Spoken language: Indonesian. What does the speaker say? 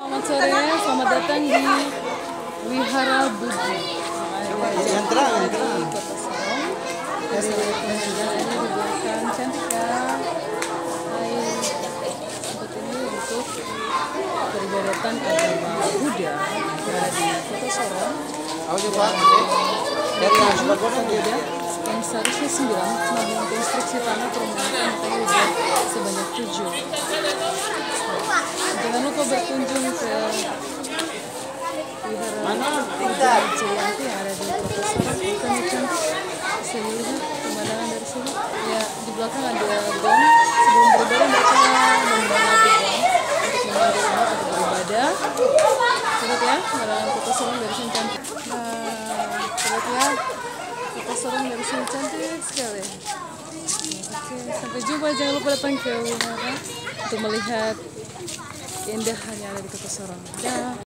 Selamat sore, selamat datang di Wihara Budi. Yang terang. Kota Sorong. Dari pemandangan ini di belakang cantik ya. Hai, tempat ini untuk peribadatan agama Buddha di Kota Sorong. Buddha yang seharusnya 9, namun konstruksi tanah permanen makanya dibuat sebanyak 7. Jangan lupa berkunjung ke Wihara Jayanti yang ada di Kota Sorong. Kami cantik, bisa dilihat pemandangan dari sini. Ya, di belakang ada gong. Sebelum beribadah mereka membangun gong untuk memanggil umat untuk beribadah. Lihat ya, pemandangan Kota Sorong dari sini cantik. Lihat ya, Kota Sorong dari sini cantik sekali. Oke, sampai jumpa. Jangan lupa datang ke Wihara untuk melihat keindahan yang ada di Kota Sorong. Dah.